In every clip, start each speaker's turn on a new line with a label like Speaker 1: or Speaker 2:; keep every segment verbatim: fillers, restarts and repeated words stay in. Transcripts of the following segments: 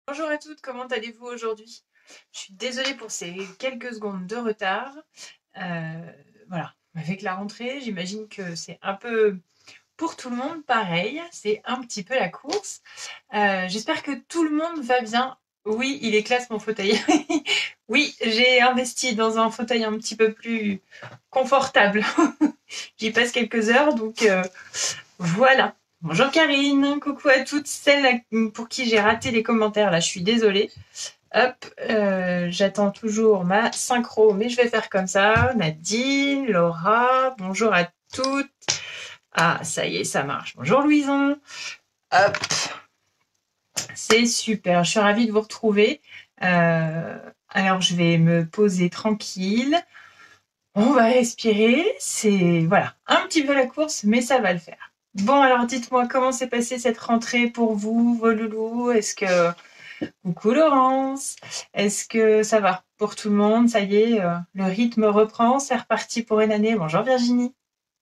Speaker 1: Bonjour à toutes, comment allez-vous aujourd'hui? Je suis désolée pour ces quelques secondes de retard. Euh, voilà, avec la rentrée, j'imagine que c'est un peu pour tout le monde pareil, c'est un petit peu la course. Euh, j'espère que tout le monde va bien. Oui, il est classe mon fauteuil. Oui, j'ai investi dans un fauteuil un petit peu plus confortable. J'y passe quelques heures, donc euh, voilà. Bonjour Karine, coucou à toutes celles pour qui j'ai raté les commentaires, là je suis désolée. Hop, euh, j'attends toujours ma synchro, mais je vais faire comme ça. Nadine, Laura, bonjour à toutes. Ah, ça y est, ça marche. Bonjour Louison. Hop, c'est super, je suis ravie de vous retrouver. Euh, alors, je vais me poser tranquille. On va respirer. C'est, voilà, un petit peu la course, mais ça va le faire. Bon, alors dites-moi, comment s'est passée cette rentrée pour vous, vos loulous? Est-ce que Coucou Laurence, est-ce que ça va pour tout le monde? Ça y est, euh, le rythme reprend, c'est reparti pour une année. Bonjour Virginie.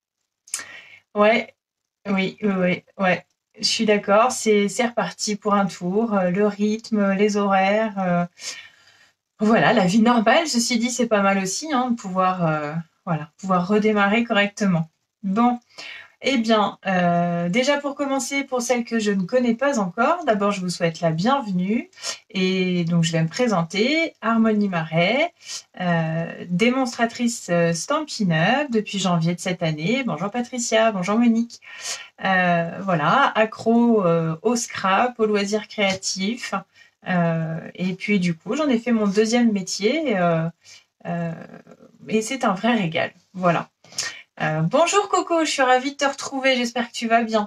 Speaker 1: Ouais, oui, oui, oui, ouais. Je suis d'accord, c'est c'est reparti pour un tour. Euh, le rythme, les horaires, euh, voilà, la vie normale. Ceci dit, c'est pas mal aussi, hein, de pouvoir, euh, voilà, pouvoir redémarrer correctement. Bon, eh bien, euh, déjà pour commencer, pour celles que je ne connais pas encore, d'abord je vous souhaite la bienvenue. Et donc je vais me présenter, Harmonie Marais, euh, démonstratrice euh, Stampin' Up depuis janvier de cette année. Bonjour Patricia, bonjour Monique. Euh, voilà, accro euh, au scrap, aux loisirs créatifs. Euh, et puis du coup, j'en ai fait mon deuxième métier euh, euh, et c'est un vrai régal. Voilà. Euh, bonjour Coco, je suis ravie de te retrouver, j'espère que tu vas bien.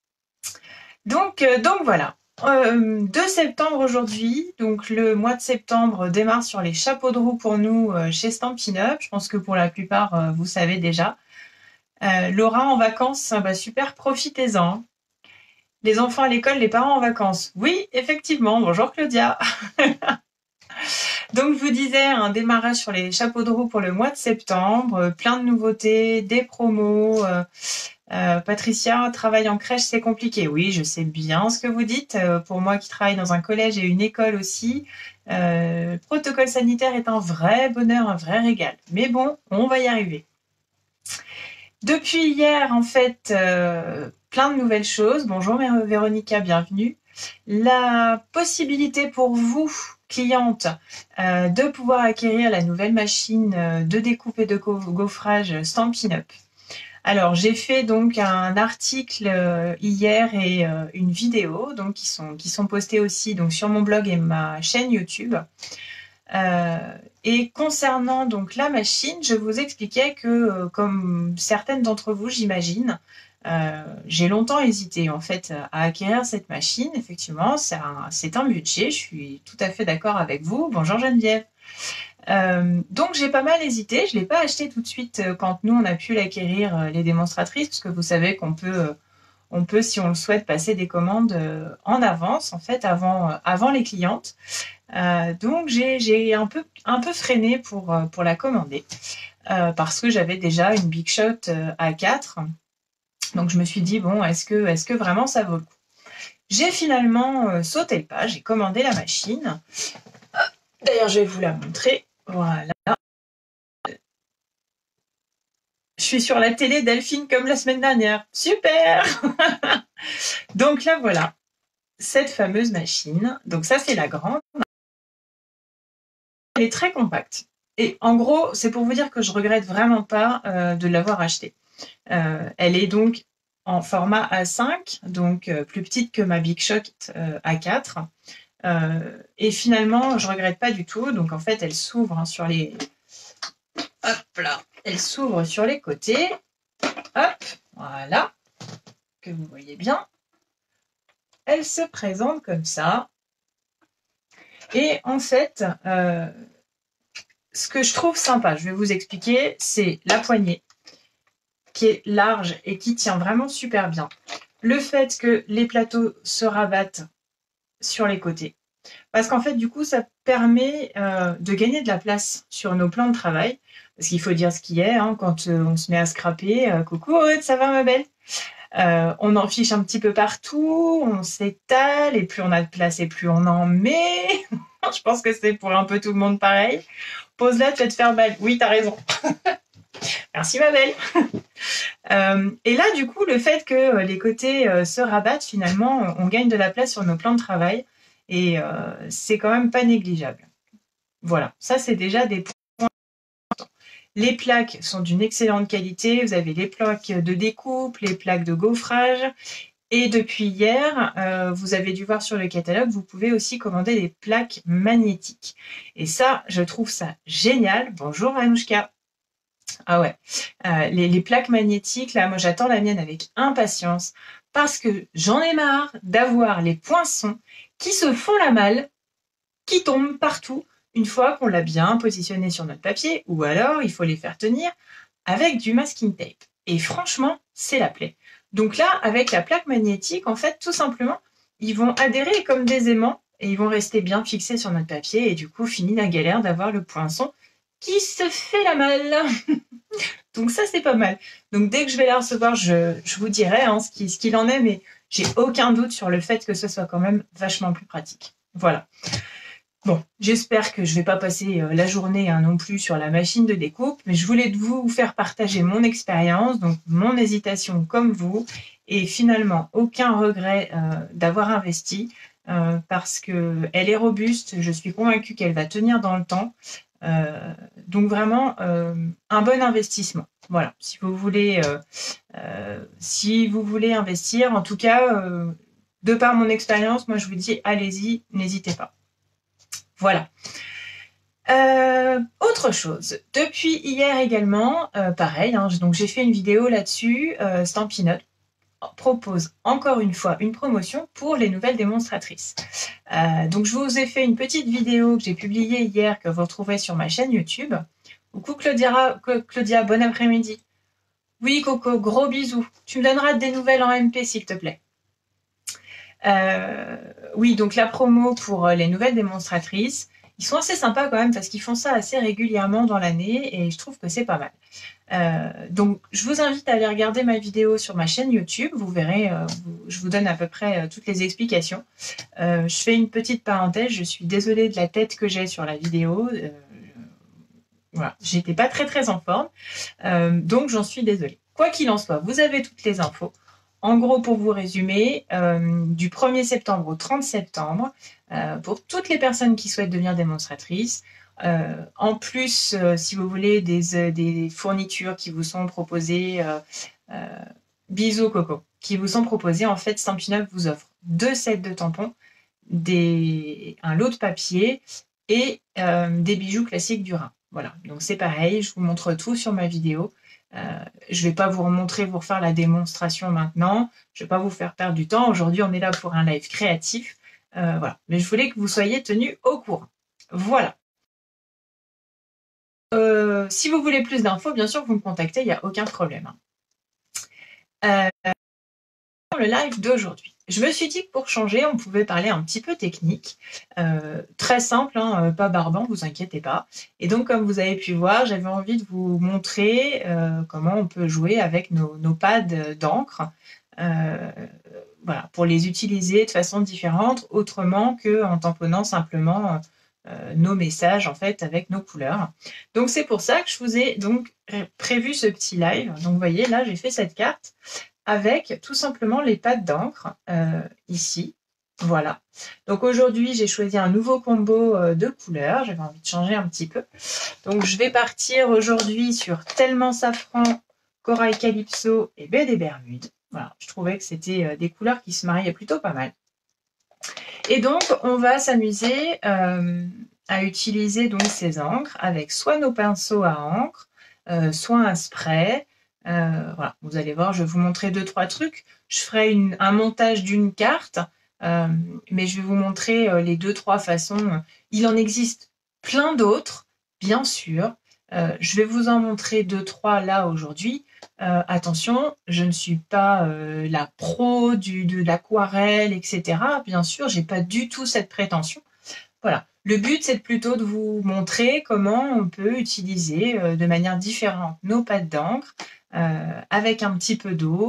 Speaker 1: Donc, euh, donc voilà, euh, deux septembre aujourd'hui, donc le mois de septembre démarre sur les chapeaux de roue pour nous euh, chez Stampin' Up, je pense que pour la plupart euh, vous savez déjà. Euh, Laura en vacances, ah bah super, profitez-en. Les enfants à l'école, les parents en vacances. Oui, effectivement, bonjour Claudia. Donc je vous disais, un démarrage sur les chapeaux de roue pour le mois de septembre, euh, plein de nouveautés, des promos. euh, Euh, Patricia, travail en crèche, c'est compliqué. Oui, je sais bien ce que vous dites. Euh, pour moi qui travaille dans un collège et une école aussi, euh, le protocole sanitaire est un vrai bonheur, un vrai régal. Mais bon, on va y arriver. Depuis hier, en fait, euh, plein de nouvelles choses. Bonjour Véronica, bienvenue. La possibilité pour vous, cliente, euh, de pouvoir acquérir la nouvelle machine euh, de découpe et de gaufrage Stampin' Up. Alors, j'ai fait donc un article euh, hier et euh, une vidéo donc qui sont qui sont postés aussi donc sur mon blog et ma chaîne YouTube. Euh, et concernant donc la machine, je vous expliquais que euh, comme certaines d'entre vous, j'imagine, euh, j'ai longtemps hésité en fait à acquérir cette machine. Effectivement, c'est un, c'est un budget. Je suis tout à fait d'accord avec vous. Bonjour Geneviève. Euh, donc j'ai pas mal hésité, je ne l'ai pas acheté tout de suite euh, quand nous on a pu l'acquérir euh, les démonstratrices, parce que vous savez qu'on peut, euh, on peut si on le souhaite passer des commandes euh, en avance, en fait avant, euh, avant les clientes. Euh, donc j'ai, j'ai un peu, un peu freiné pour, euh, pour la commander, euh, parce que j'avais déjà une Big Shot euh, A quatre. Donc je me suis dit, bon, est-ce que, est-ce que vraiment ça vaut le coup? J'ai finalement euh, sauté le pas, j'ai commandé la machine. D'ailleurs, je vais vous la montrer. Voilà. Je suis sur la télé Delphine comme la semaine dernière. Super. Donc là, voilà, cette fameuse machine. Donc ça, c'est la grande. Elle est très compacte. Et en gros, c'est pour vous dire que je regrette vraiment pas euh, de l'avoir achetée. Euh, elle est donc en format A cinq, donc euh, plus petite que ma Big Shot euh, A quatre. Euh, et finalement, je regrette pas du tout. Donc en fait, elle s'ouvre hein, sur les... Hop là. Elle s'ouvre sur les côtés. Hop, voilà. Que vous voyez bien. Elle se présente comme ça. Et en fait, euh, ce que je trouve sympa, je vais vous expliquer, c'est la poignée qui est large et qui tient vraiment super bien. Le fait que les plateaux se rabattent sur les côtés. Parce qu'en fait, du coup, ça permet euh, de gagner de la place sur nos plans de travail. Parce qu'il faut dire ce qui est, hein, quand euh, on se met à scraper. Euh, coucou Aude, ça va ma belle? Euh, on en fiche un petit peu partout, on s'étale, et plus on a de place et plus on en met. Je pense que c'est pour un peu tout le monde pareil. Pose-la, tu vas te faire mal. Oui, t'as raison. Merci ma belle. euh, et là, du coup, le fait que les côtés euh, se rabattent, finalement, on gagne de la place sur nos plans de travail. Et euh, c'est quand même pas négligeable. Voilà, ça c'est déjà des points importants. Les plaques sont d'une excellente qualité. Vous avez les plaques de découpe, les plaques de gaufrage. Et depuis hier, euh, vous avez dû voir sur le catalogue, vous pouvez aussi commander des plaques magnétiques. Et ça, je trouve ça génial. Bonjour Anouchka. Ah ouais, euh, les, les plaques magnétiques, là, moi j'attends la mienne avec impatience parce que j'en ai marre d'avoir les poinçons qui se font la malle, qui tombent partout une fois qu'on l'a bien positionné sur notre papier, ou alors il faut les faire tenir avec du masking tape. Et franchement, c'est la plaie. Donc là, avec la plaque magnétique, en fait, tout simplement, ils vont adhérer comme des aimants et ils vont rester bien fixés sur notre papier. Et du coup, fini la galère d'avoir le poinçon qui se fait la malle. Donc ça, c'est pas mal. Donc dès que je vais la recevoir, je, je vous dirai hein, ce qu'il ce qu'il en est, mais j'ai aucun doute sur le fait que ce soit quand même vachement plus pratique. Voilà. Bon, j'espère que je ne vais pas passer la journée hein, non plus sur la machine de découpe, mais je voulais vous faire partager mon expérience, donc mon hésitation comme vous, et finalement aucun regret euh, d'avoir investi, euh, parce qu'elle est robuste, je suis convaincue qu'elle va tenir dans le temps, euh, donc vraiment euh, un bon investissement. Voilà, si vous voulez, euh, euh, si vous voulez investir, en tout cas, euh, de par mon expérience, moi je vous dis, allez-y, n'hésitez pas. Voilà. Euh, autre chose, depuis hier également, euh, pareil, hein, donc j'ai fait une vidéo là-dessus, euh, Stampin' Up propose encore une fois une promotion pour les nouvelles démonstratrices. Euh, donc je vous ai fait une petite vidéo que j'ai publiée hier, que vous retrouverez sur ma chaîne YouTube. Coucou Claudia, Claudia, bon après-midi. Oui Coco, gros bisous. Tu me donneras des nouvelles en M P s'il te plaît. Euh, oui, donc la promo pour les nouvelles démonstratrices, ils sont assez sympas quand même parce qu'ils font ça assez régulièrement dans l'année et je trouve que c'est pas mal. Euh, donc je vous invite à aller regarder ma vidéo sur ma chaîne YouTube, vous verrez, euh, vous, je vous donne à peu près euh, toutes les explications. Euh, je fais une petite parenthèse, je suis désolée de la tête que j'ai sur la vidéo, euh, voilà, j'étais pas très très en forme, euh, donc j'en suis désolée. Quoi qu'il en soit, vous avez toutes les infos. En gros, pour vous résumer, euh, du premier septembre au trente septembre, euh, pour toutes les personnes qui souhaitent devenir démonstratrices, euh, en plus, euh, si vous voulez, des, euh, des fournitures qui vous sont proposées, euh, euh, bisous Coco, qui vous sont proposées, en fait, Stampin' Up vous offre deux sets de tampons, des, un lot de papier et euh, des bijoux classiques du Rhin. Voilà, donc c'est pareil, je vous montre tout sur ma vidéo. Euh, je ne vais pas vous remontrer, vous refaire la démonstration maintenant. Je ne vais pas vous faire perdre du temps. Aujourd'hui, on est là pour un live créatif. Euh, voilà. Mais je voulais que vous soyez tenus au courant. Voilà. Euh, si vous voulez plus d'infos, bien sûr, vous me contactez, il n'y a aucun problème. Euh, le live d'aujourd'hui. Je me suis dit que pour changer, on pouvait parler un petit peu technique. Euh, très simple, hein, pas barbant, vous inquiétez pas. Et donc, comme vous avez pu voir, j'avais envie de vous montrer euh, comment on peut jouer avec nos, nos pads d'encre. Euh, voilà, pour les utiliser de façon différente, autrement qu'en tamponnant simplement euh, nos messages en fait avec nos couleurs. Donc c'est pour ça que je vous ai donc prévu ce petit live. Donc vous voyez là, j'ai fait cette carte avec tout simplement les pads d'encre euh, ici. Voilà. Donc aujourd'hui, j'ai choisi un nouveau combo euh, de couleurs. J'avais envie de changer un petit peu. Donc je vais partir aujourd'hui sur Tellement Safran, Corail Calypso et Baie des Bermudes. Voilà, je trouvais que c'était euh, des couleurs qui se mariaient plutôt pas mal. Et donc, on va s'amuser euh, à utiliser donc ces encres avec soit nos pinceaux à encre, euh, soit un spray. Euh, voilà, vous allez voir, je vais vous montrer deux, trois trucs. Je ferai une, un montage d'une carte, euh, mais je vais vous montrer euh, les deux, trois façons. Il en existe plein d'autres, bien sûr. Euh, je vais vous en montrer deux, trois là aujourd'hui. Euh, attention, je ne suis pas euh, la pro du, de l'aquarelle, et cetera. Bien sûr, je n'ai pas du tout cette prétention. Voilà. Le but, c'est plutôt de vous montrer comment on peut utiliser euh, de manière différente nos pads d'encre euh, avec un petit peu d'eau,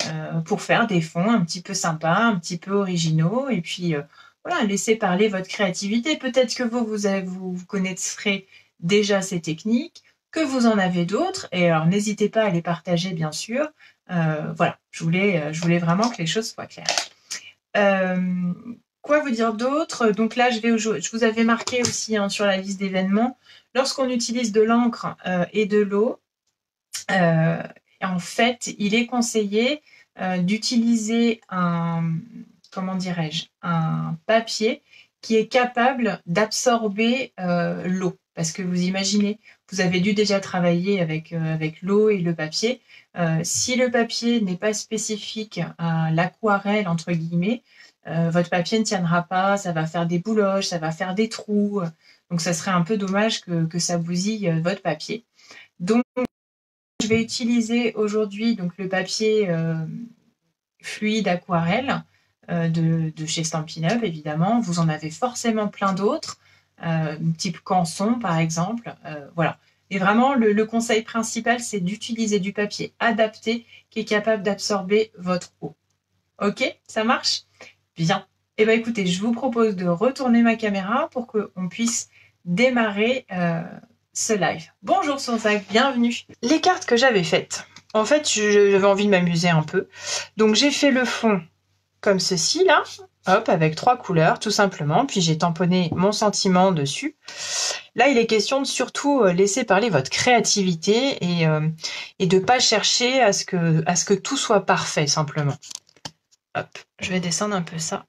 Speaker 1: euh, pour faire des fonds un petit peu sympas, un petit peu originaux. Et puis, euh, voilà, laissez parler votre créativité. Peut-être que vous, vous, avez, vous, vous connaîtrez déjà ces techniques, que vous en avez d'autres. Et alors, n'hésitez pas à les partager, bien sûr. Euh, voilà, je voulais, je voulais vraiment que les choses soient claires. Euh, quoi vous dire d'autre? Donc là, je, vais, je vous avais marqué aussi hein, sur la liste d'événements, lorsqu'on utilise de l'encre euh, et de l'eau, euh, en fait, il est conseillé euh, d'utiliser un, comment dirais-je, un papier qui est capable d'absorber euh, l'eau. Parce que vous imaginez, vous avez dû déjà travailler avec, euh, avec l'eau et le papier. Euh, si le papier n'est pas spécifique à l'aquarelle, entre guillemets, euh, votre papier ne tiendra pas, ça va faire des bouloches, ça va faire des trous. Donc, ça serait un peu dommage que, que ça bousille euh, votre papier. Donc, je vais utiliser aujourd'hui donc le papier euh, fluide aquarelle euh, de, de chez Stampin' Up, évidemment. Vous en avez forcément plein d'autres, euh, type Canson par exemple. Euh, voilà. Et vraiment, le, le conseil principal, c'est d'utiliser du papier adapté qui est capable d'absorber votre eau. Ok, ça marche? Bien. Eh bien, écoutez, je vous propose de retourner ma caméra pour qu'on puisse démarrer euh, ce live. Bonjour Sonsac, bienvenue. Les cartes que j'avais faites, en fait, j'avais envie de m'amuser un peu. Donc, j'ai fait le fond comme ceci, là, hop, avec trois couleurs, tout simplement. Puis, j'ai tamponné mon sentiment dessus. Là, il est question de surtout laisser parler votre créativité et, euh, et de ne pas chercher à ce, que, à ce que tout soit parfait, simplement. Hop, je vais descendre un peu ça.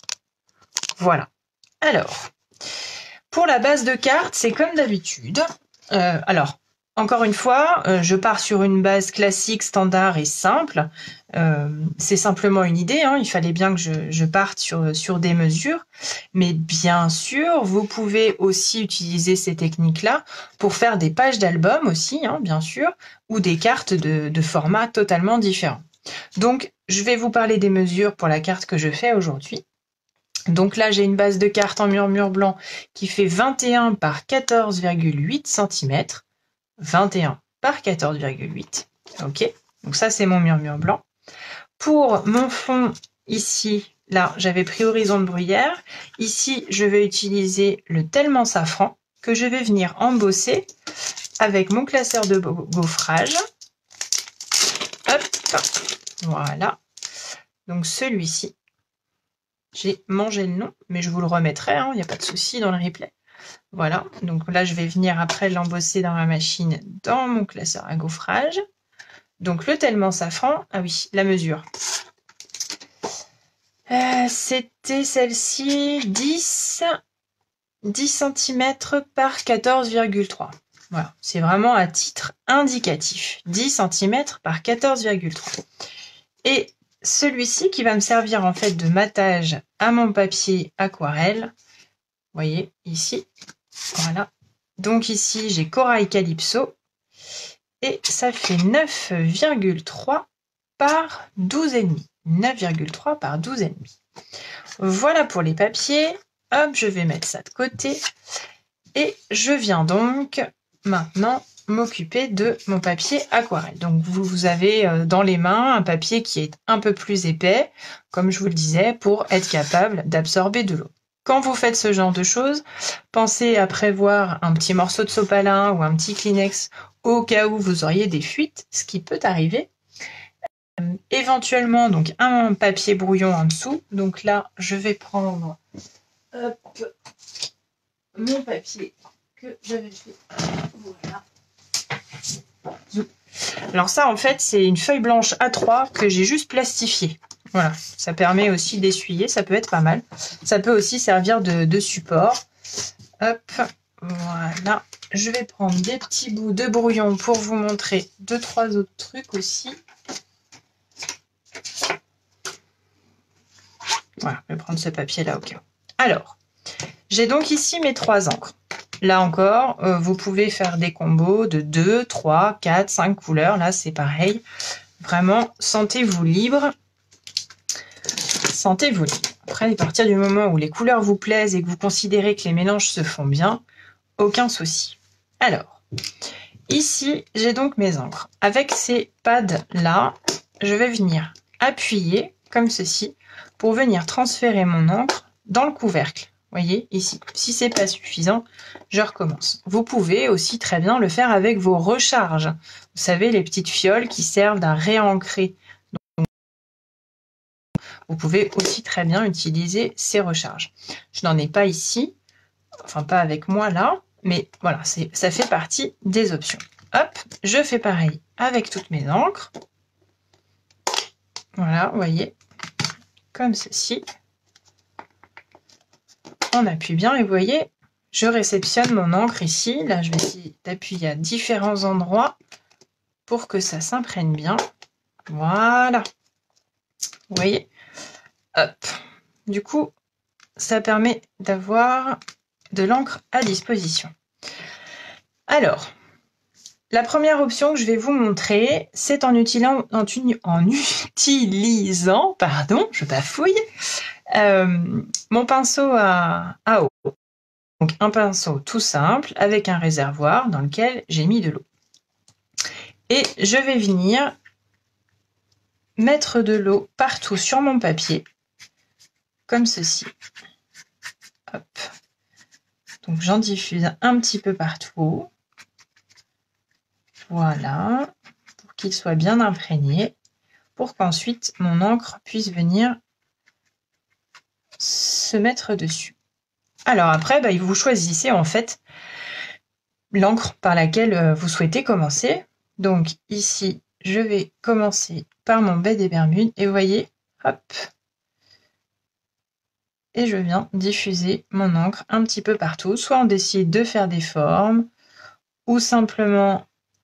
Speaker 1: Voilà. Alors, pour la base de carte, c'est comme d'habitude. Euh, alors, encore une fois, euh, je pars sur une base classique, standard et simple. Euh, c'est simplement une idée, hein. Il fallait bien que je, je parte sur, sur des mesures. Mais bien sûr, vous pouvez aussi utiliser ces techniques-là pour faire des pages d'album aussi, hein, bien sûr, ou des cartes de, de format totalement différents. Donc, je vais vous parler des mesures pour la carte que je fais aujourd'hui. Donc là, j'ai une base de carte en murmure blanc qui fait vingt et un par quatorze virgule huit centimètres. vingt et un par quatorze virgule huit. Ok, donc ça, c'est mon murmure blanc. Pour mon fond, ici, là, j'avais pris Horizon de Bruyère. Ici, je vais utiliser le Tellement Safran que je vais venir embosser avec mon classeur de gaufrage. Hop, voilà. Donc celui-ci. J'ai mangé le nom, mais je vous le remettrai, il hein, n'y a pas de souci dans le replay. Voilà, donc là, je vais venir après l'embosser dans ma machine, dans mon classeur à gaufrage. Donc, le Tellement Safran, ah oui, la mesure. Euh, C'était celle-ci, dix, dix centimètres par quatorze virgule trois. Voilà, c'est vraiment à titre indicatif. dix centimètres par quatorze virgule trois. Et celui-ci qui va me servir en fait de matage à mon papier aquarelle. Vous voyez ici, voilà. Donc ici j'ai Corail Calypso et ça fait neuf virgule trois par douze virgule cinq. neuf virgule trois par douze virgule cinq. Voilà pour les papiers. Hop, je vais mettre ça de côté et je viens donc maintenant m'occuper de mon papier aquarelle. Donc vous, vous avez dans les mains un papier qui est un peu plus épais, comme je vous le disais, pour être capable d'absorber de l'eau. Quand vous faites ce genre de choses, pensez à prévoir un petit morceau de sopalin ou un petit Kleenex au cas où vous auriez des fuites, ce qui peut arriver. Euh, éventuellement, donc un papier brouillon en dessous. Donc là, je vais prendre hop, mon papier que j'avais fait. Voilà. Alors ça, en fait, c'est une feuille blanche A trois que j'ai juste plastifiée. Voilà, ça permet aussi d'essuyer, ça peut être pas mal. Ça peut aussi servir de, de support. Hop, voilà. Je vais prendre des petits bouts de brouillon pour vous montrer deux, trois autres trucs aussi. Voilà, je vais prendre ce papier-là au cas où. Alors, j'ai donc ici mes trois encres. Là encore, euh, vous pouvez faire des combos de deux, trois, quatre, cinq couleurs. Là, c'est pareil. Vraiment, sentez-vous libre. Sentez-vous libre. Après, à partir du moment où les couleurs vous plaisent et que vous considérez que les mélanges se font bien, aucun souci. Alors, ici, j'ai donc mes encres. Avec ces pads-là, je vais venir appuyer comme ceci pour venir transférer mon encre dans le couvercle. Vous voyez ici, si c'est pas suffisant, je recommence. Vous pouvez aussi très bien le faire avec vos recharges. Vous savez, les petites fioles qui servent à réancrer. Donc, vous pouvez aussi très bien utiliser ces recharges. Je n'en ai pas ici, enfin pas avec moi là, mais voilà, ça fait partie des options. Hop, je fais pareil avec toutes mes encres. Voilà, vous voyez, comme ceci. On appuie bien et vous voyez, je réceptionne mon encre ici. Là, je vais essayer d'appuyer à différents endroits pour que ça s'imprègne bien. Voilà. Vous voyez, hop. Du coup, ça permet d'avoir de l'encre à disposition. Alors, la première option que je vais vous montrer, c'est en utilisant, en, en utilisant, pardon, je bafouille, euh, mon pinceau à, à eau. Donc un pinceau tout simple avec un réservoir dans lequel j'ai mis de l'eau. Et je vais venir mettre de l'eau partout sur mon papier, comme ceci. Hop. Donc j'en diffuse un petit peu partout. Voilà, pour qu'il soit bien imprégné, pour qu'ensuite mon encre puisse venir se mettre dessus. Alors après, bah, vous choisissez en fait l'encre par laquelle vous souhaitez commencer. Donc ici, je vais commencer par mon baie des Bermudes et vous voyez, hop, et je viens diffuser mon encre un petit peu partout. Soit on décide de faire des formes ou simplement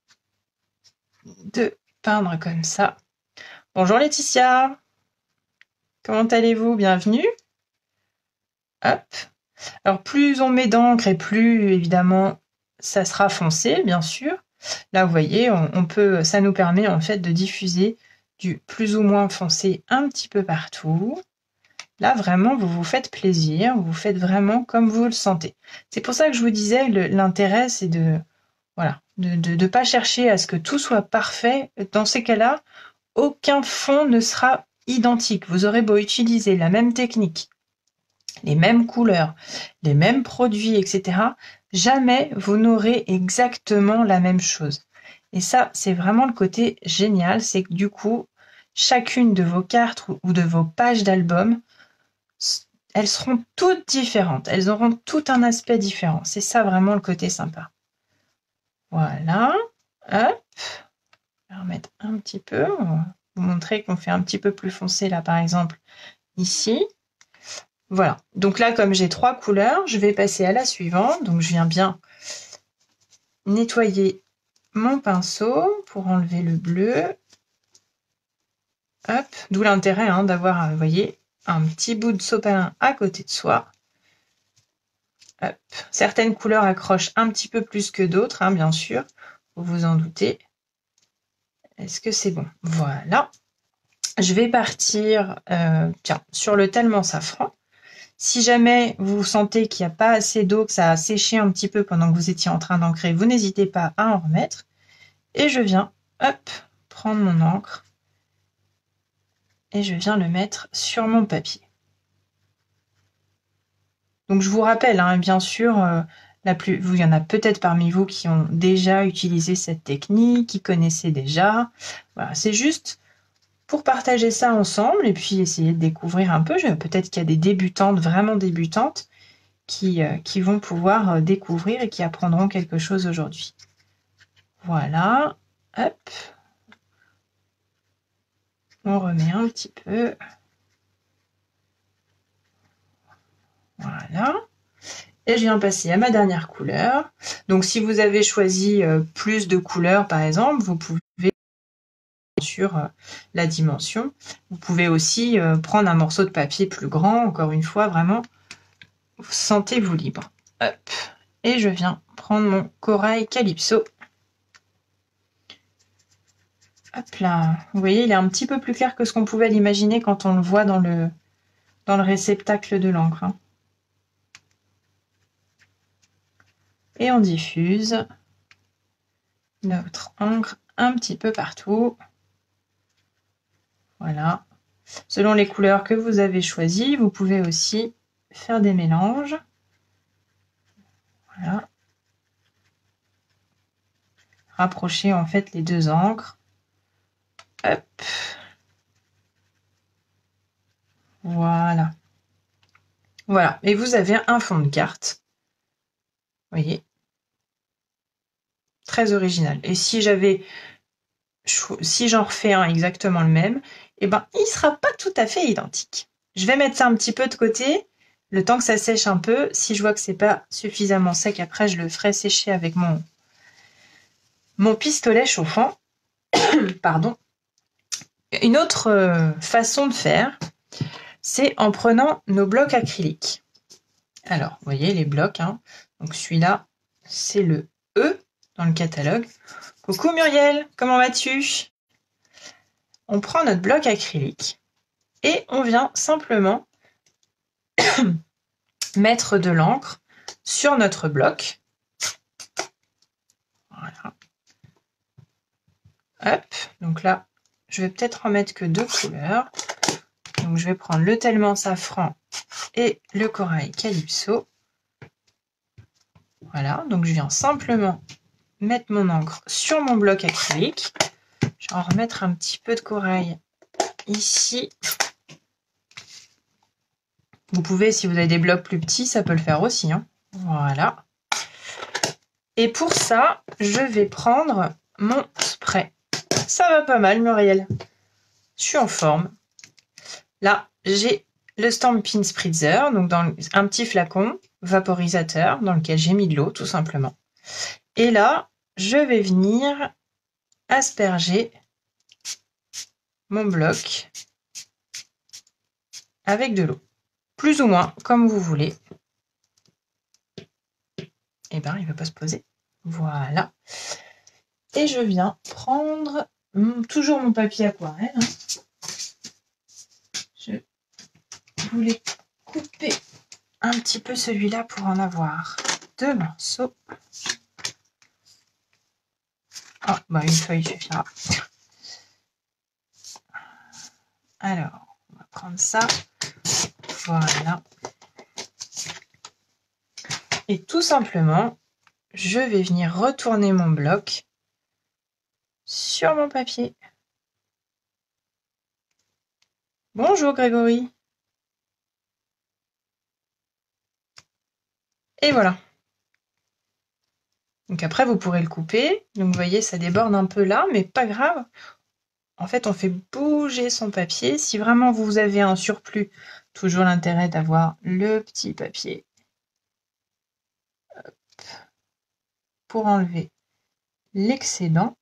Speaker 1: de peindre comme ça. Bonjour Laetitia, comment allez-vous? Bienvenue. Hop. Alors plus on met d'encre et plus évidemment ça sera foncé, bien sûr. Là vous voyez, on, on peut, ça nous permet en fait de diffuser du plus ou moins foncé un petit peu partout. Là vraiment vous vous faites plaisir, vous faites vraiment comme vous le sentez. C'est pour ça que je vous disais, l'intérêt c'est de voilà, de ne de, pas chercher à ce que tout soit parfait. Dans ces cas-là, aucun fond ne sera identique. Vous aurez beau utiliser la même technique, les mêmes couleurs, les mêmes produits, et cetera. Jamais vous n'aurez exactement la même chose. Et ça, c'est vraiment le côté génial, c'est que du coup, chacune de vos cartes ou de vos pages d'album, elles seront toutes différentes. Elles auront tout un aspect différent. C'est ça vraiment le côté sympa. Voilà. Hop. Je vais remettre un petit peu. On va vous montrer qu'on fait un petit peu plus foncé là, par exemple, ici. Voilà, donc là, comme j'ai trois couleurs, je vais passer à la suivante. Donc, je viens bien nettoyer mon pinceau pour enlever le bleu. Hop, d'où l'intérêt hein, d'avoir, vous voyez, un petit bout de sopalin à côté de soi. Hop. Certaines couleurs accrochent un petit peu plus que d'autres, hein, bien sûr, vous vous en doutez. Est-ce que c'est bon? Voilà. Je vais partir euh, tiens, sur le Tellement Safran. Si jamais vous sentez qu'il n'y a pas assez d'eau, que ça a séché un petit peu pendant que vous étiez en train d'ancrer, vous n'hésitez pas à en remettre. Et je viens, hop, prendre mon encre et je viens le mettre sur mon papier. Donc je vous rappelle, hein, bien sûr, euh, la plus, il y en a peut-être parmi vous qui ont déjà utilisé cette technique, qui connaissaient déjà. Voilà, c'est juste pour partager ça ensemble et puis essayer de découvrir un peu. Peut-être qu'il y a des débutantes, vraiment débutantes, Qui, euh, qui vont pouvoir euh, découvrir et qui apprendront quelque chose aujourd'hui. Voilà, hop, on remet un petit peu. Voilà, et je viens passer à ma dernière couleur. Donc si vous avez choisi euh, plus de couleurs par exemple, vous pouvez sur euh, la dimension. Vous pouvez aussi euh, prendre un morceau de papier plus grand, encore une fois, vraiment, sentez-vous libre. Hop, et je viens prendre mon corail Calypso. Hop là, vous voyez, il est un petit peu plus clair que ce qu'on pouvait l'imaginer quand on le voit dans le, dans le réceptacle de l'encre. Hein. Et on diffuse notre encre un petit peu partout. Voilà. Selon les couleurs que vous avez choisies, vous pouvez aussi faire des mélanges. Voilà. Rapprocher en fait les deux encres. Hop. Voilà. Voilà. Et vous avez un fond de carte. Vous voyez. Très original. Et si j'avais, si j'en refais un exactement le même, eh ben, il ne sera pas tout à fait identique. Je vais mettre ça un petit peu de côté, le temps que ça sèche un peu. Si je vois que c'est pas suffisamment sec, après je le ferai sécher avec mon, mon pistolet chauffant. Pardon. Une autre euh, façon de faire, c'est en prenant nos blocs acryliques. Alors, vous voyez les blocs, hein. Donc celui-là, c'est le E dans le catalogue. Coucou Muriel, comment vas-tu? On prend notre bloc acrylique et on vient simplement mettre de l'encre sur notre bloc. Voilà. Hop, donc là, je vais peut-être en mettre que deux couleurs. Donc je vais prendre le tellement safran et le corail calypso. Voilà, donc je viens simplement mettre mon encre sur mon bloc acrylique. Je vais en remettre un petit peu de corail ici. Vous pouvez, si vous avez des blocs plus petits, ça peut le faire aussi, hein. Voilà. Et pour ça, je vais prendre mon spray. Ça va pas mal, Muriel. Je suis en forme. Là, j'ai le Stampin' Spritzer, donc dans un petit flacon vaporisateur dans lequel j'ai mis de l'eau, tout simplement. Et là, je vais venir asperger mon bloc avec de l'eau. Plus ou moins, comme vous voulez. Eh bien, il ne va pas se poser. Voilà. Et je viens prendre mon, toujours mon papier aquarelle. Hein. Je voulais couper un petit peu celui-là pour en avoir deux morceaux. Oh, bah une feuille suffira. Alors, on va prendre ça. Voilà. Et tout simplement, je vais venir retourner mon bloc sur mon papier. Bonjour Grégory. Et voilà. Donc après, vous pourrez le couper. Donc vous voyez, ça déborde un peu là, mais pas grave. En fait, on fait bouger son papier. Si vraiment vous avez un surplus, toujours l'intérêt d'avoir le petit papier. Hop. Pour enlever l'excédent.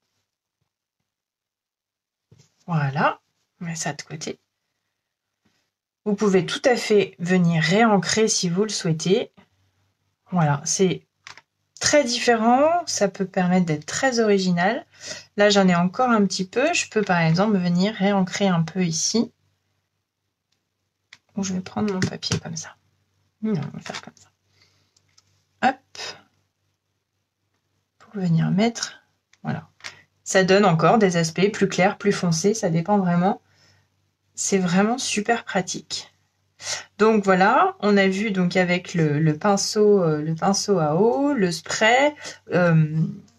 Speaker 1: Voilà, on met ça de côté. Vous pouvez tout à fait venir réancrer si vous le souhaitez. Voilà, c'est très différent, ça peut permettre d'être très original. Là, j'en ai encore un petit peu. Je peux par exemple venir réancrer un peu ici. Ou je vais prendre mon papier comme ça. Non, on va faire comme ça. Hop. Pour venir mettre. Voilà. Ça donne encore des aspects plus clairs, plus foncés. Ça dépend vraiment. C'est vraiment super pratique. Donc voilà, on a vu donc avec le, le pinceau, euh, le pinceau à eau, le spray. Euh,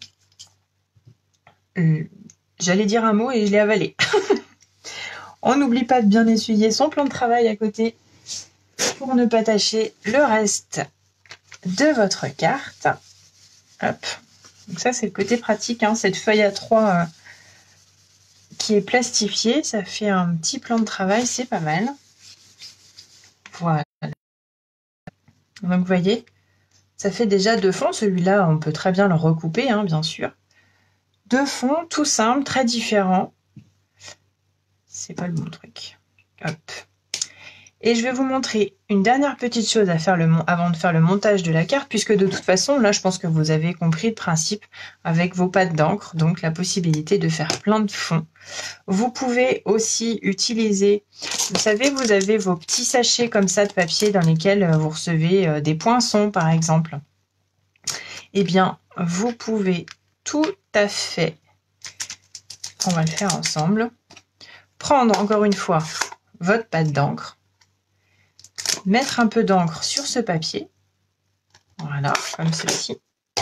Speaker 1: euh, J'allais dire un mot et je l'ai avalé. On n'oublie pas de bien essuyer son plan de travail à côté pour ne pas tâcher le reste de votre carte. Hop. Donc ça c'est le côté pratique, hein. Cette feuille A trois euh, qui est plastifiée, ça fait un petit plan de travail, c'est pas mal. Voilà. Donc vous voyez, ça fait déjà deux fonds. Celui-là, on peut très bien le recouper, hein, bien sûr. Deux fonds, tout simple, très différents. C'est pas le bon truc. Hop. Et je vais vous montrer une dernière petite chose à faire le avant de faire le montage de la carte, puisque de toute façon, là, je pense que vous avez compris le principe avec vos pattes d'encre, donc la possibilité de faire plein de fonds. Vous pouvez aussi utiliser, vous savez, vous avez vos petits sachets comme ça de papier dans lesquels vous recevez des poinçons, par exemple. Eh bien, vous pouvez tout à fait, on va le faire ensemble, prendre encore une fois votre pâte d'encre, mettre un peu d'encre sur ce papier, voilà, comme ceci,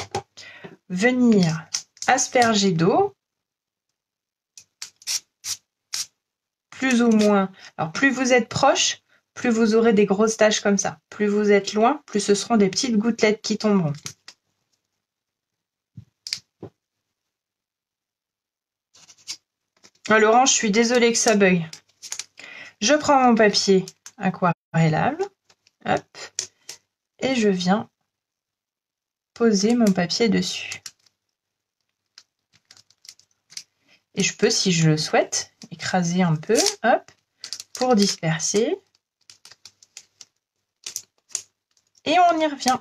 Speaker 1: venir asperger d'eau, plus ou moins, alors plus vous êtes proche, plus vous aurez des grosses taches comme ça, plus vous êtes loin, plus ce seront des petites gouttelettes qui tomberont. Ah, l'orange, je suis désolée que ça beuille. Je prends mon papier aquarellable, hop, et je viens poser mon papier dessus. Et je peux, si je le souhaite, écraser un peu, hop, pour disperser. Et on y revient.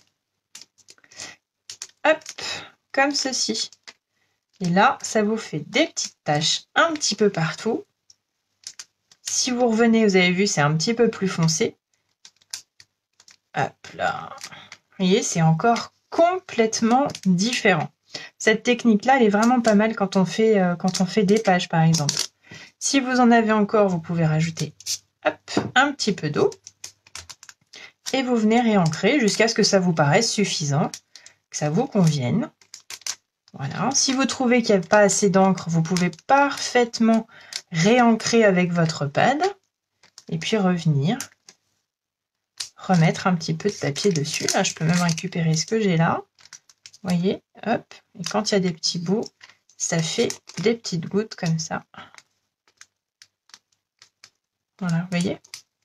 Speaker 1: Hop, comme ceci. Et là, ça vous fait des petites taches un petit peu partout. Si vous revenez, vous avez vu, c'est un petit peu plus foncé. Hop là. Vous voyez, c'est encore complètement différent. Cette technique-là, elle est vraiment pas mal quand on fait, euh, quand on fait des pages, par exemple. Si vous en avez encore, vous pouvez rajouter hop, un petit peu d'eau. Et vous venez réancrer jusqu'à ce que ça vous paraisse suffisant, que ça vous convienne. Voilà. Si vous trouvez qu'il n'y a pas assez d'encre, vous pouvez parfaitement réancrer avec votre pad. Et puis revenir, remettre un petit peu de papier dessus. Là, je peux même récupérer ce que j'ai là. Vous voyez, hop. Et quand il y a des petits bouts, ça fait des petites gouttes comme ça. Voilà, vous voyez.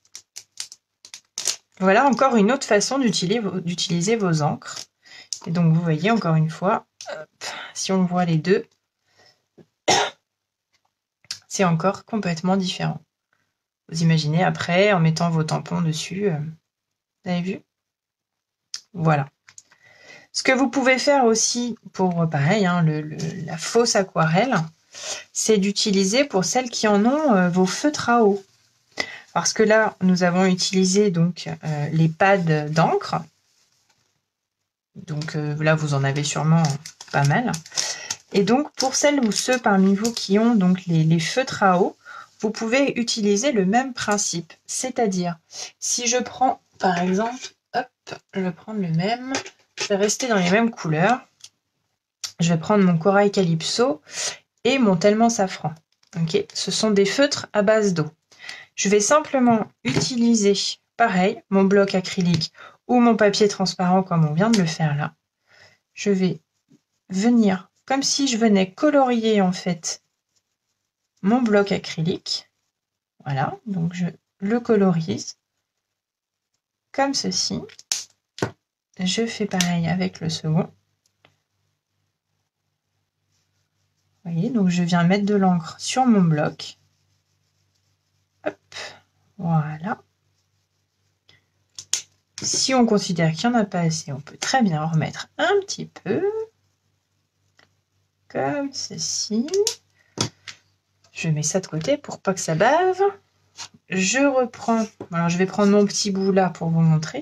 Speaker 1: Voilà encore une autre façon d'utiliser vos encres. Et donc, vous voyez, encore une fois, hop, si on voit les deux, c'est encore complètement différent. Vous imaginez après, en mettant vos tampons dessus, euh, vous avez vu? Voilà. Ce que vous pouvez faire aussi pour, pareil, hein, le, le, la fausse aquarelle, c'est d'utiliser pour celles qui en ont euh, vos feutres à eau. Parce que là, nous avons utilisé donc euh, les pads d'encre. Donc euh, là, vous en avez sûrement pas mal. Et donc, pour celles ou ceux parmi vous qui ont donc les, les feutres à eau, vous pouvez utiliser le même principe. C'est-à-dire, si je prends, par exemple, hop, je vais prendre le même, je vais rester dans les mêmes couleurs. Je vais prendre mon corail calypso et mon tellement safran. Ok, ce sont des feutres à base d'eau. Je vais simplement utiliser, pareil, mon bloc acrylique ou mon papier transparent comme on vient de le faire là. Je vais venir, comme si je venais colorier en fait mon bloc acrylique. Voilà, donc je le colorise comme ceci. Je fais pareil avec le second. Vous voyez, donc je viens mettre de l'encre sur mon bloc. Hop, voilà. Si on considère qu'il n'y en a pas assez, on peut très bien en remettre un petit peu. Comme ceci. Je mets ça de côté pour pas que ça bave. Je reprends, alors je vais prendre mon petit bout là pour vous montrer.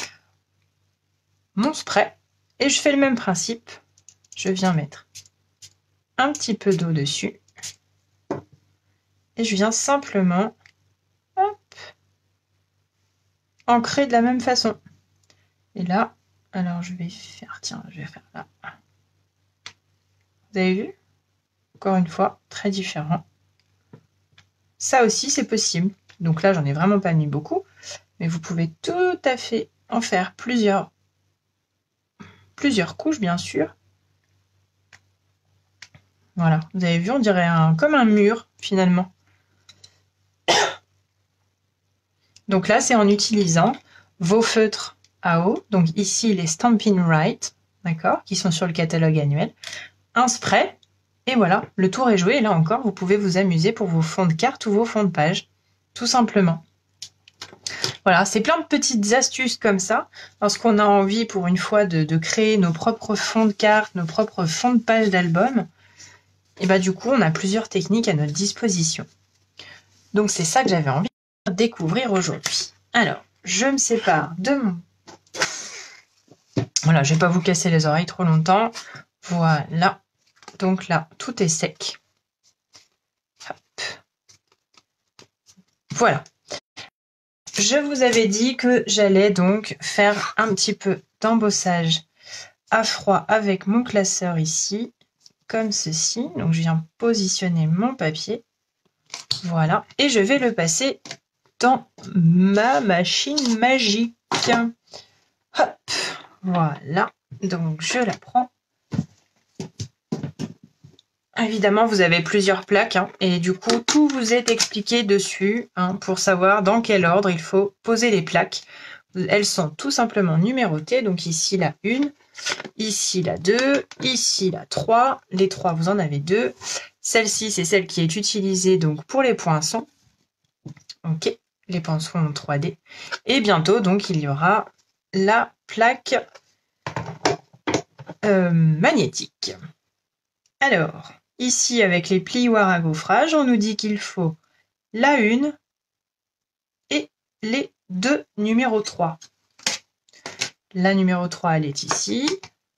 Speaker 1: Mon spray. Et je fais le même principe. Je viens mettre un petit peu d'eau dessus. Et je viens simplement hop, ancrer de la même façon. Et là, alors je vais faire, tiens, je vais faire là. Vous avez vu? Encore une fois, très différent. Ça aussi, c'est possible. Donc là, j'en ai vraiment pas mis beaucoup. Mais vous pouvez tout à fait en faire plusieurs, plusieurs couches, bien sûr. Voilà, vous avez vu, on dirait un, comme un mur, finalement. Donc là, c'est en utilisant vos feutres à eau. Donc ici, les Stampin' Right, d'accord, qui sont sur le catalogue annuel. Un spray. Et voilà, le tour est joué. Et là encore, vous pouvez vous amuser pour vos fonds de cartes ou vos fonds de page, tout simplement. Voilà, c'est plein de petites astuces comme ça. Lorsqu'on a envie, pour une fois, de, de créer nos propres fonds de cartes, nos propres fonds de page d'album, et bah du coup, on a plusieurs techniques à notre disposition. Donc, c'est ça que j'avais envie de découvrir aujourd'hui. Alors, je me sépare de mon... Voilà, je ne vais pas vous casser les oreilles trop longtemps. Voilà. Donc là, tout est sec. Hop. Voilà. Je vous avais dit que j'allais donc faire un petit peu d'embossage à froid avec mon classeur ici, comme ceci. Donc je viens positionner mon papier. Voilà. Et je vais le passer dans ma machine magique. Hop. Voilà. Donc je la prends. Évidemment, vous avez plusieurs plaques hein, et du coup, tout vous est expliqué dessus hein, pour savoir dans quel ordre il faut poser les plaques. Elles sont tout simplement numérotées. Donc ici, la une, ici, la deux, ici, la trois. Les trois, vous en avez deux. Celle-ci, c'est celle qui est utilisée donc pour les poinçons. Ok, les poinçons en trois D. Et bientôt, donc, il y aura la plaque euh, magnétique. Alors, ici, avec les plioirs à gaufrage, on nous dit qu'il faut la une et les deux numéro trois. La numéro trois, elle est ici.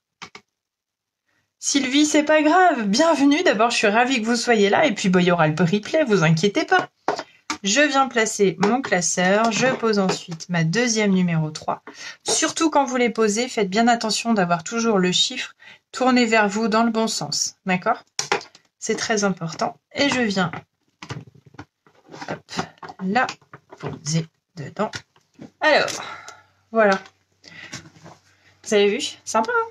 Speaker 1: Sylvie, c'est pas grave, bienvenue. D'abord, je suis ravie que vous soyez là. Et puis, bon, il y aura le replay, vous inquiétez pas. Je viens placer mon classeur. Je pose ensuite ma deuxième numéro trois. Surtout quand vous les posez, faites bien attention d'avoir toujours le chiffre tourné vers vous dans le bon sens. D'accord ? C'est très important. Et je viens hop, la poser dedans. Alors, voilà. Vous avez vu? Sympa, hein?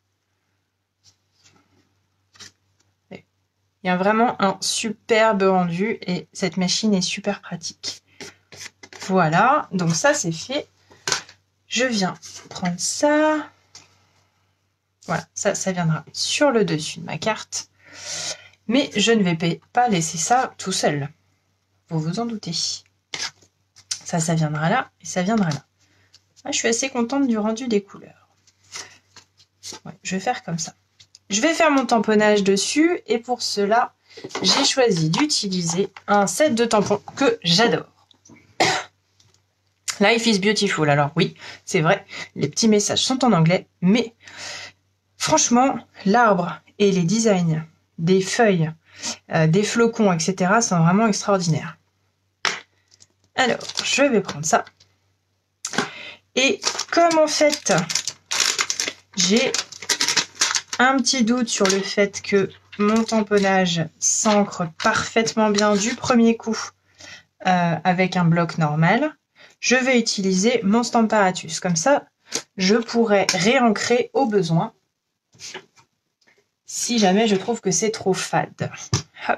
Speaker 1: Il y a vraiment un superbe rendu et cette machine est super pratique. Voilà, donc ça c'est fait. Je viens prendre ça. Voilà, ça, ça viendra sur le dessus de ma carte. Mais je ne vais pas laisser ça tout seul. Vous vous en doutez. Ça, ça viendra là et ça viendra là. Ah, je suis assez contente du rendu des couleurs. Ouais, je vais faire comme ça. Je vais faire mon tamponnage dessus et pour cela, j'ai choisi d'utiliser un set de tampons que j'adore. Life is beautiful. Alors oui, c'est vrai, les petits messages sont en anglais, mais franchement, l'arbre et les designs des feuilles, euh, des flocons, et cetera sont vraiment extraordinaires. Alors, je vais prendre ça. Et comme en fait, j'ai un petit doute sur le fait que mon tamponnage s'ancre parfaitement bien du premier coup euh, avec un bloc normal, je vais utiliser mon Stamparatus. Comme ça, je pourrais réancrer au besoin si jamais je trouve que c'est trop fade. Hop.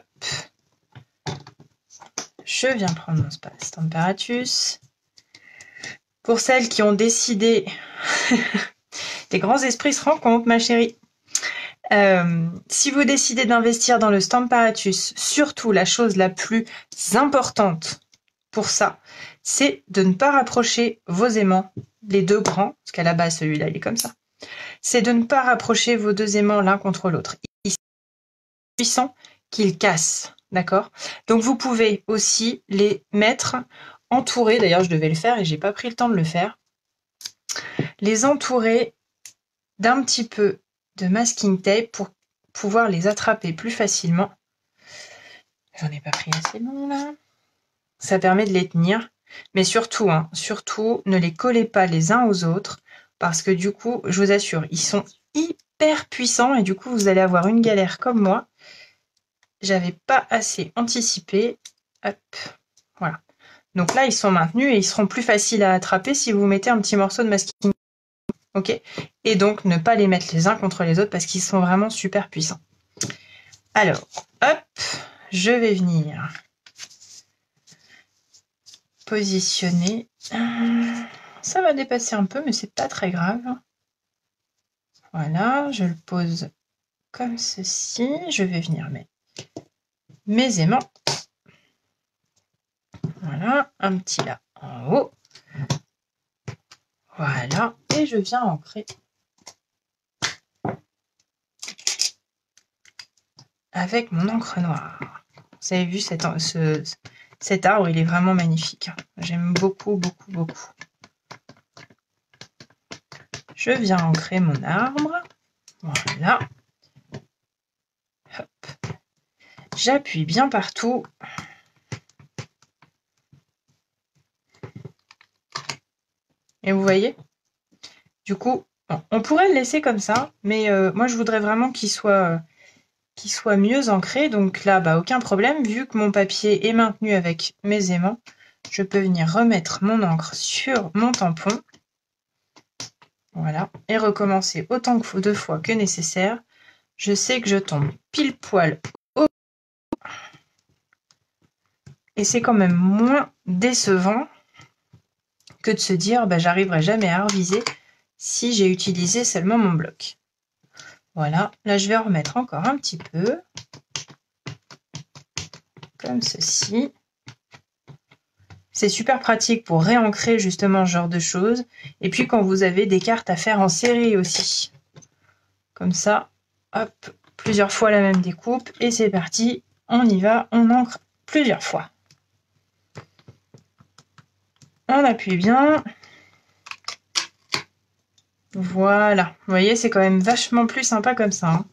Speaker 1: Je viens prendre mon Stamparatus. Pour celles qui ont décidé, des grands esprits se rencontrent, ma chérie. Euh, si vous décidez d'investir dans le Stamparatus, surtout la chose la plus importante pour ça, c'est de ne pas rapprocher vos aimants, les deux grands, parce qu'à la base celui-là il est comme ça, c'est de ne pas rapprocher vos deux aimants l'un contre l'autre. Ils sont puissants qu'ils cassent, d'accord? Donc vous pouvez aussi les mettre entourés, d'ailleurs je devais le faire et j'ai pas pris le temps de le faire, les entourer d'un petit peu de masking tape pour pouvoir les attraper plus facilement. J'en ai pas pris assez long là. Ça permet de les tenir. Mais surtout, hein, surtout, ne les collez pas les uns aux autres parce que du coup, je vous assure, ils sont hyper puissants et du coup, vous allez avoir une galère comme moi. J'avais pas assez anticipé. Hop, voilà. Donc là, ils sont maintenus et ils seront plus faciles à attraper si vous mettez un petit morceau de masking. Ok, et donc ne pas les mettre les uns contre les autres parce qu'ils sont vraiment super puissants. Alors, hop, je vais venir positionner. Ça va dépasser un peu, mais c'est pas très grave. Voilà, je le pose comme ceci. Je vais venir mettre mes aimants. Voilà, un petit là en haut. Voilà, et je viens ancrer avec mon encre noire. Vous avez vu cet, ce, cet arbre, il est vraiment magnifique. J'aime beaucoup, beaucoup, beaucoup. Je viens ancrer mon arbre. Voilà. Hop. J'appuie bien partout. Et vous voyez, du coup, bon, on pourrait le laisser comme ça, mais euh, moi, je voudrais vraiment qu'il soit, euh, qu'il soit mieux ancré. Donc là, bah, aucun problème. Vu que mon papier est maintenu avec mes aimants, je peux venir remettre mon encre sur mon tampon. Voilà. Et recommencer autant de fois que nécessaire. Je sais que je tombe pile poil au... Et c'est quand même moins décevant que de se dire bah, j'arriverai jamais à reviser si j'ai utilisé seulement mon bloc. Voilà, là je vais en remettre encore un petit peu, comme ceci. C'est super pratique pour réancrer justement ce genre de choses. Et puis quand vous avez des cartes à faire en série aussi. Comme ça, hop, plusieurs fois la même découpe et c'est parti, on y va, on ancre plusieurs fois. On appuie bien. Voilà, vous voyez, c'est quand même vachement plus sympa comme ça. Hein.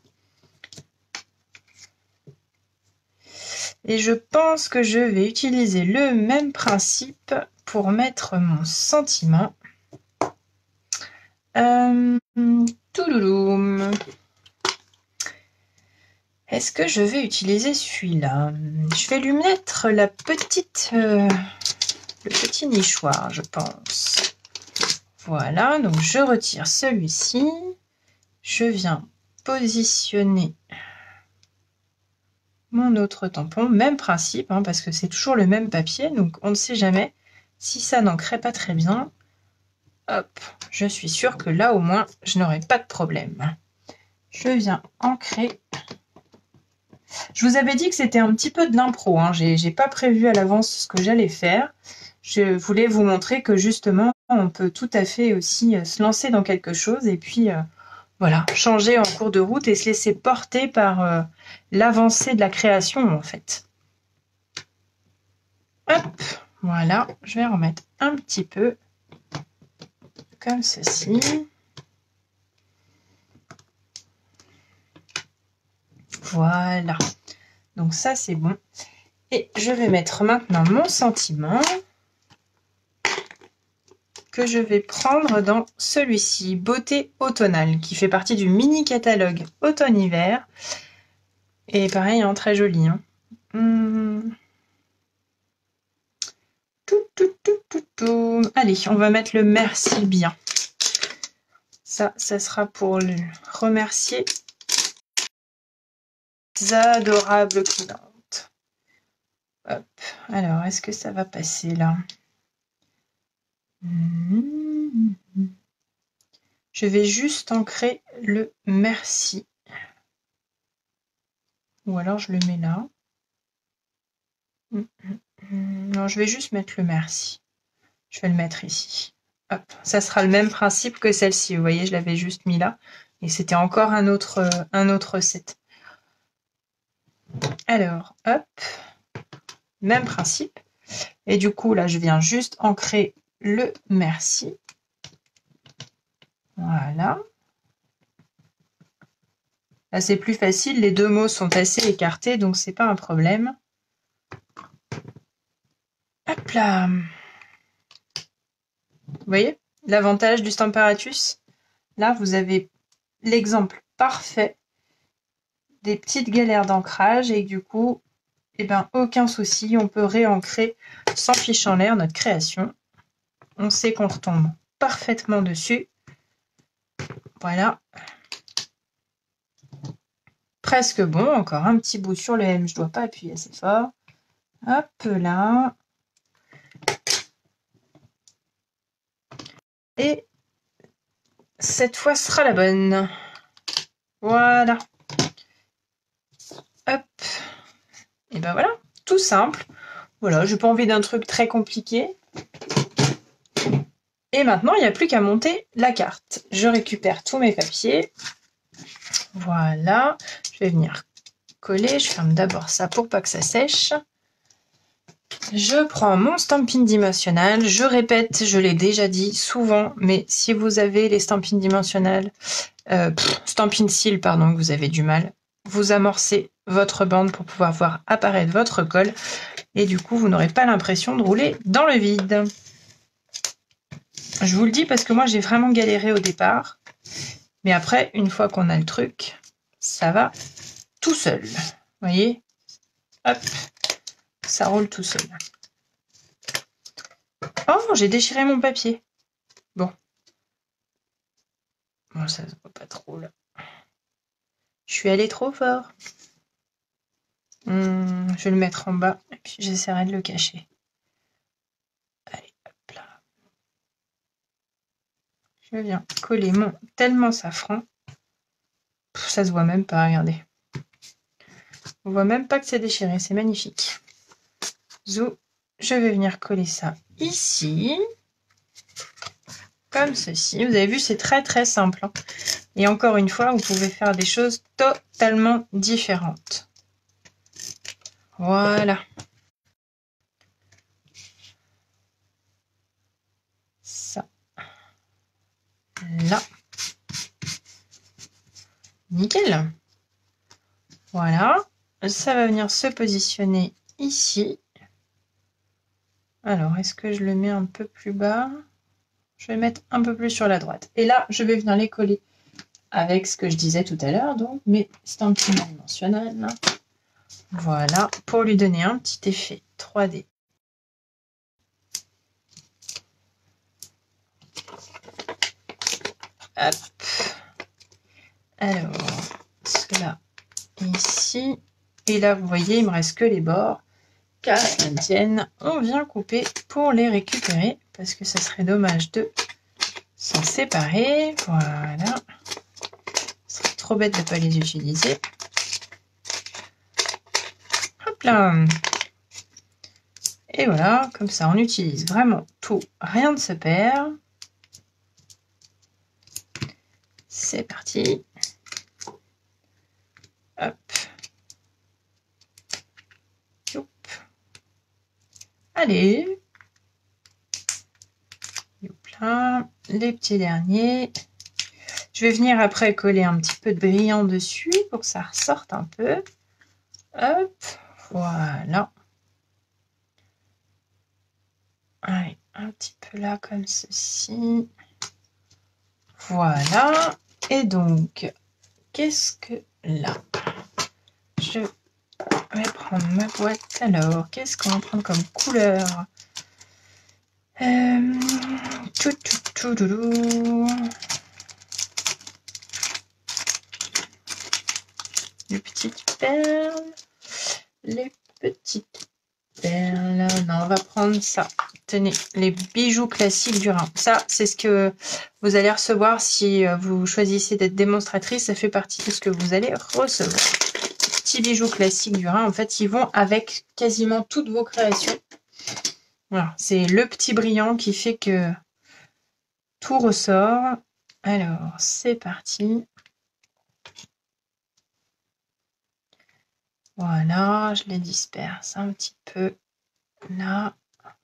Speaker 1: Et je pense que je vais utiliser le même principe pour mettre mon sentiment. Euh, toulouloum. Est-ce que je vais utiliser celui-là? Je vais lui mettre la petite, euh, le petit nichoir, je pense. Voilà, donc je retire celui-ci. Je viens positionner mon autre tampon. Même principe, hein, parce que c'est toujours le même papier, donc on ne sait jamais si ça n'ancrait pas très bien. Hop, je suis sûre que là, au moins, je n'aurai pas de problème. Je viens ancrer. Je vous avais dit que c'était un petit peu de l'impro. Hein. Je n'ai pas prévu à l'avance ce que j'allais faire. Je voulais vous montrer que justement, on peut tout à fait aussi se lancer dans quelque chose et puis euh, voilà, changer en cours de route et se laisser porter par euh, l'avancée de la création en fait. Hop, voilà, je vais remettre un petit peu comme ceci. Voilà, donc ça c'est bon. Et je vais mettre maintenant mon sentiment que je vais prendre dans celui-ci, Beauté automnale, qui fait partie du mini catalogue automne-hiver. Et pareil, hein, très joli. Hein. Hum. Tout, tout, tout, tout, tout. Allez, on va mettre le merci bien. Ça, ça sera pour le remercier les adorables clientes. Hop. Alors, est-ce que ça va passer là? Je vais juste ancrer le merci. Ou alors je le mets là. Non, je vais juste mettre le merci. Je vais le mettre ici. Hop. Ça sera le même principe que celle-ci. Vous voyez, je l'avais juste mis là. Et c'était encore un autre, un autre set. Alors, hop. Même principe. Et du coup, là, je viens juste ancrer le merci. Voilà. Là, c'est plus facile. Les deux mots sont assez écartés, donc c'est pas un problème. Hop là. Vous voyez l'avantage du Stamparatus? Là, vous avez l'exemple parfait des petites galères d'ancrage et du coup, eh ben, aucun souci, on peut réancrer sans fiche en l'air notre création. On sait qu'on retombe parfaitement dessus. Voilà. Presque bon, encore un petit bout sur le M, je ne dois pas appuyer assez fort. Hop là. Et cette fois sera la bonne. Voilà. Hop. Et ben voilà, tout simple. Voilà, j'ai pas envie d'un truc très compliqué. Et maintenant, il n'y a plus qu'à monter la carte. Je récupère tous mes papiers. Voilà. Je vais venir coller. Je ferme d'abord ça pour pas que ça sèche. Je prends mon Stampin' Dimensional. Je répète, je l'ai déjà dit souvent, mais si vous avez les Stampin' Dimensional, euh, pff, Stampin' Seal, pardon, que vous avez du mal, vous amorcez votre bande pour pouvoir voir apparaître votre colle. Et du coup, vous n'aurez pas l'impression de rouler dans le vide. Je vous le dis parce que moi, j'ai vraiment galéré au départ. Mais après, une fois qu'on a le truc, ça va tout seul. Vous voyez? Hop, ça roule tout seul. Oh, j'ai déchiré mon papier. Bon. Bon, ça se voit pas trop là. Je suis allée trop fort. Hum, je vais le mettre en bas et puis j'essaierai de le cacher. Allez, hop là. Je viens coller mon tellement safran. Pff, ça se voit même pas, regardez. On voit même pas que c'est déchiré, c'est magnifique. Zou, je vais venir coller ça ici. Comme ceci. Vous avez vu, c'est très très simple. Hein. Et encore une fois, vous pouvez faire des choses totalement différentes. Voilà. Ça. Là. Nickel. Voilà. Ça va venir se positionner ici. Alors, est-ce que je le mets un peu plus bas? Je vais mettre un peu plus sur la droite. Et là, je vais venir les coller avec ce que je disais tout à l'heure, donc mes estampillements dimensionnels. Voilà, pour lui donner un petit effet trois D. Hop. Alors, cela ici. Et là, vous voyez, il me reste que les bords. Qu'à la tienne, on vient couper pour les récupérer parce que ça serait dommage de s'en séparer. Voilà. Ce serait trop bête de ne pas les utiliser. Hop là. Et voilà, comme ça, on utilise vraiment tout. Rien ne se perd. C'est parti. Hop. Youp. Allez. Youp là. Les petits derniers. Je vais venir après coller un petit peu de brillant dessus pour que ça ressorte un peu. Hop. Voilà. Allez, un petit peu là comme ceci. Voilà. Et donc, qu'est-ce que là? Je vais prendre ma boîte. Alors, qu'est-ce qu'on va prendre comme couleur? euh, tout, tout, tout, tout, tout. Les petites perles. Les petites perles. Non, on va prendre ça. Tenez, les bijoux classiques du Rhin. Ça, c'est ce que vous allez recevoir si vous choisissez d'être démonstratrice. Ça fait partie de ce que vous allez recevoir. Petits bijoux classiques du Rhin. En fait, ils vont avec quasiment toutes vos créations. Voilà, c'est le petit brillant qui fait que tout ressort. Alors, c'est parti. Voilà, je les disperse un petit peu là.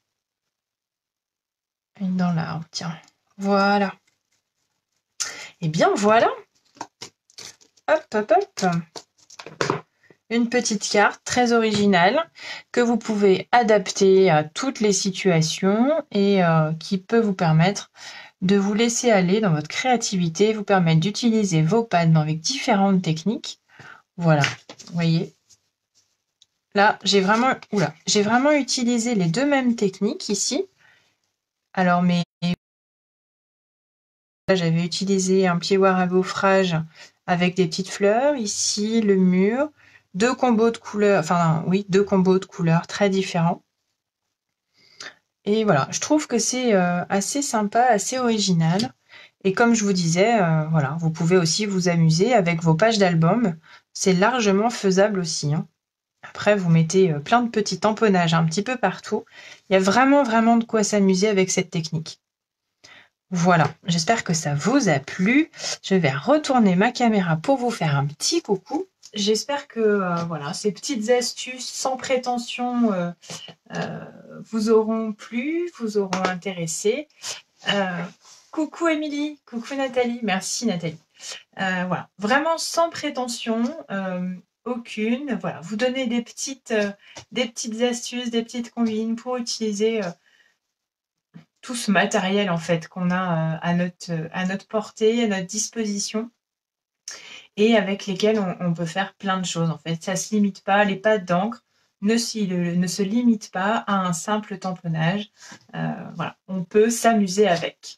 Speaker 1: Et dans l'arbre, tiens. Voilà. Et bien voilà. Hop, hop, hop. Une petite carte très originale que vous pouvez adapter à toutes les situations et euh, qui peut vous permettre de vous laisser aller dans votre créativité, vous permettre d'utiliser vos pads avec différentes techniques. Voilà, vous voyez. Là, j'ai vraiment, oula, j'ai vraiment utilisé les deux mêmes techniques ici. Alors, mais j'avais utilisé un pied-noir à gaufrage avec des petites fleurs. Ici, le mur. Deux combos de couleurs, enfin oui, deux combos de couleurs très différents. Et voilà, je trouve que c'est euh, assez sympa, assez original. Et comme je vous disais, euh, voilà, vous pouvez aussi vous amuser avec vos pages d'album. C'est largement faisable aussi. Hein. Après, vous mettez euh, plein de petits tamponnages un petit peu partout. Il y a vraiment, vraiment de quoi s'amuser avec cette technique. Voilà, j'espère que ça vous a plu. Je vais retourner ma caméra pour vous faire un petit coucou. J'espère que euh, voilà, ces petites astuces sans prétention euh, euh, vous auront plu, vous auront intéressé. Euh, coucou Émilie, coucou Nathalie, merci Nathalie. Euh, voilà, vraiment sans prétention euh, aucune. Voilà, vous donnez des petites, euh, des petites astuces, des petites combines pour utiliser euh, tout ce matériel en fait qu'on a à notre, à notre portée, à notre disposition et avec lesquels on, on peut faire plein de choses en fait. Ça se limite pas, les pâtes d'encre ne, ne se limitent pas à un simple tamponnage. Euh, voilà, on peut s'amuser avec.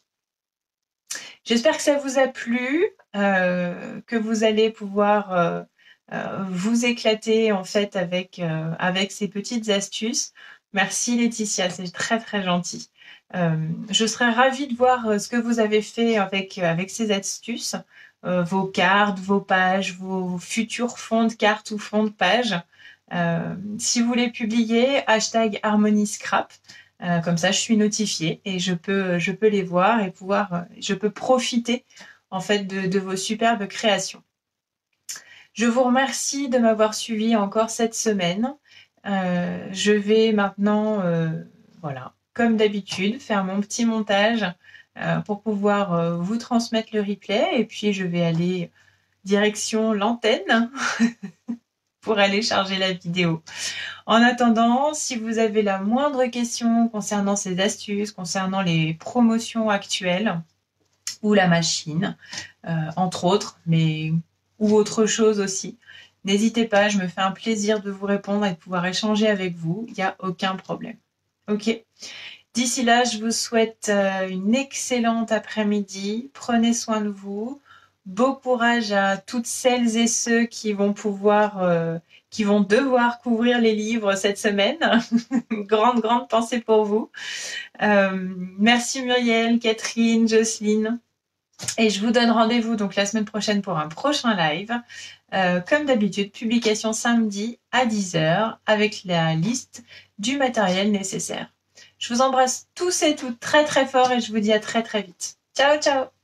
Speaker 1: J'espère que ça vous a plu, euh, que vous allez pouvoir euh, euh, vous éclater en fait avec, euh, avec ces petites astuces. Merci Laetitia, c'est très très gentil. Euh, je serais ravie de voir ce que vous avez fait avec, avec ces astuces, euh, vos cartes, vos pages, vos futurs fonds de cartes ou fonds de pages. Euh, si vous les publiez, hashtag HarmonyScrap. Euh, comme ça, je suis notifiée et je peux, je peux les voir et pouvoir, je peux profiter en fait de, de vos superbes créations. Je vous remercie de m'avoir suivi encore cette semaine. Euh, je vais maintenant, euh, voilà, comme d'habitude, faire mon petit montage euh, pour pouvoir euh, vous transmettre le replay et puis je vais aller direction l'antenne pour aller charger la vidéo. En attendant, si vous avez la moindre question concernant ces astuces, concernant les promotions actuelles ou la machine, euh, entre autres, mais ou autre chose aussi, n'hésitez pas, je me fais un plaisir de vous répondre et de pouvoir échanger avec vous. Il n'y a aucun problème. Ok. D'ici là, je vous souhaite une excellente après-midi. Prenez soin de vous. Beau courage à toutes celles et ceux qui vont pouvoir, euh, qui vont devoir couvrir les livres cette semaine. grande, grande pensée pour vous. Euh, merci Muriel, Catherine, Jocelyne. Et je vous donne rendez-vous donc la semaine prochaine pour un prochain live. Euh, comme d'habitude, publication samedi à dix heures avec la liste du matériel nécessaire. Je vous embrasse tous et toutes très très fort et je vous dis à très très vite. Ciao, ciao!